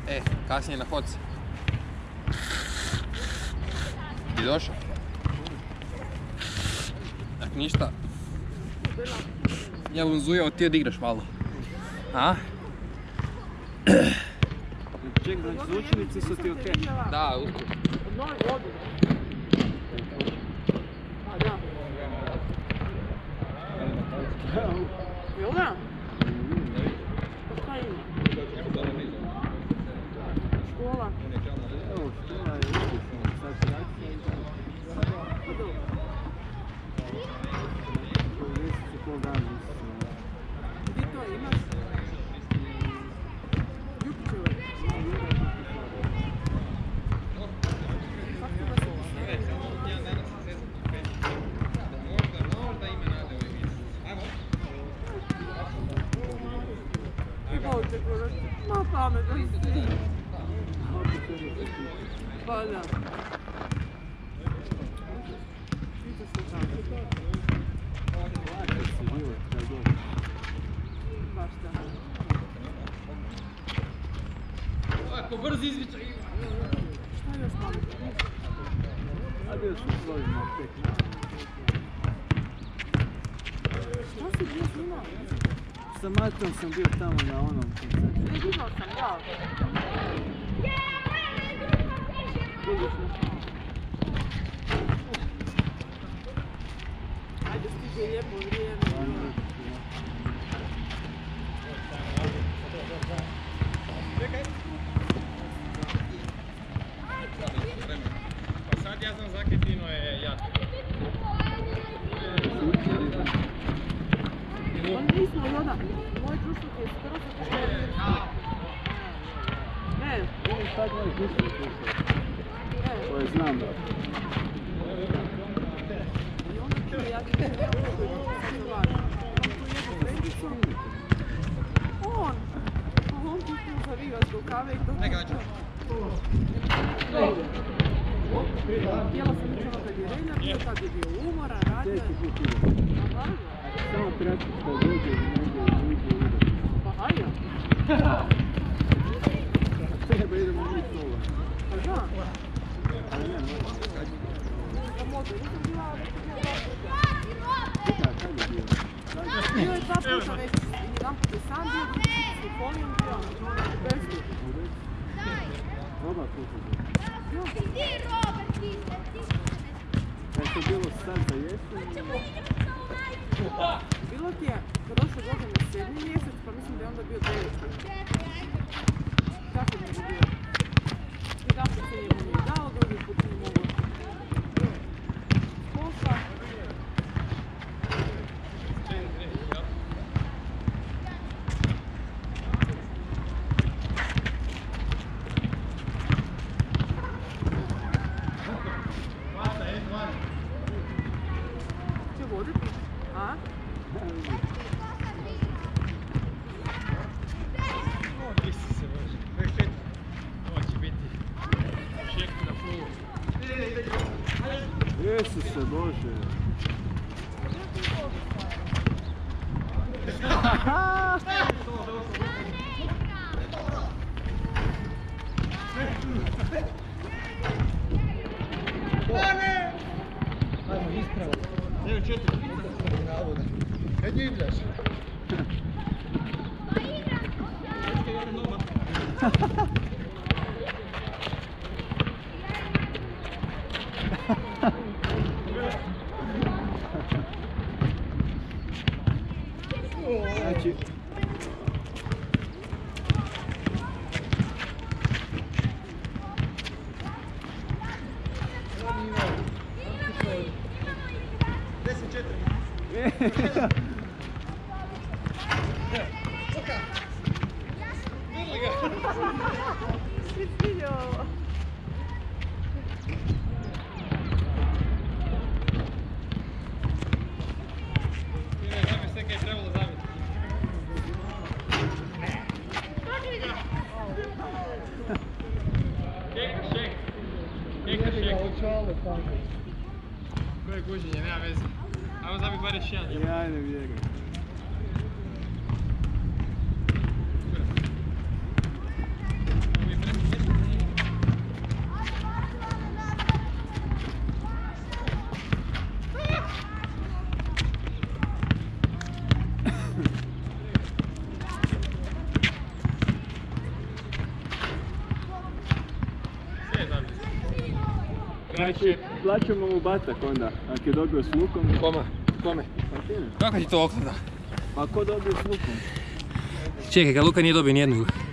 Kasnije na hodce. Ti došao? Ak ništa, ja bom zujao ti odigraš malo. A? Ček, znači učenici su ti okej? Da, uspio. Od nove godine. A da. Jel da? Pa šta ima? Škola. Evo, škola je upisana, sad reakcija i tako. Pa dobro. U mjesecu pol dana mislim. Gdje to imaš? Ljubićevoj. Kako ti vas ma pametno si. Pa da. Sviđa se tako. Lako si život, kaj god. Baš da. Ako brzi izvičaj. Šta još malo? A bio sam svojim na tek. Šta si bio snimao? Sa Matom sam bio tamo na onom koncertu. Ne vidio sam, ja. Ajde stiže lijepo vrijeme. Pa sad ja znam zakaj Tino je jak. On nismo, Joda. Moj društvo je skoro za poštovanje. Ne. Ovo je sad moj društvo slušao. To je znam da. I onda čuje, ja ti ne znam kako je to važno. On ti tu za Rigarskog kave i to... Ne gađa. Htjela sam ići ono kad je Rejna bio, kad je bio umoran, radio je. Čekaj put ide. Pa važno. Samo prati što dođe i negdje ide. Pa hajde. Treba idemo mi sola. Pa da. Ali ne, možda. Da može, nisam bila... Da, kad je bio? Bio je 2 puta već. Jedan put je sam bio, drugi put s Nipolijom bio. U Bestu. Oba puta bio. Ti Robert, ti Kad je bilo sad za jesen? Bilo ti je prošle godine 7. mjesec, pa mislim da je onda bio 9. Kako mi je bio? Jedan put se njemu nije dao, drugi put nije mogao. Posla. Će voditi? A? Isuse Bože. Ajmo, ispravo. Evo 4. Kad nju igraš? Znači... Vidio ovo. Koje guženje, nema veze. Ajmo zabiti bar još jedan. Ja ne vjerujem. Mi Znači... Plaćamo mu batak onda, ako je dobio s lukom. Kome? Pa ti ne. Kako ti to oklada? Pa ko dobio s lukom? Čekaj, kad Luka nije dobio nijednu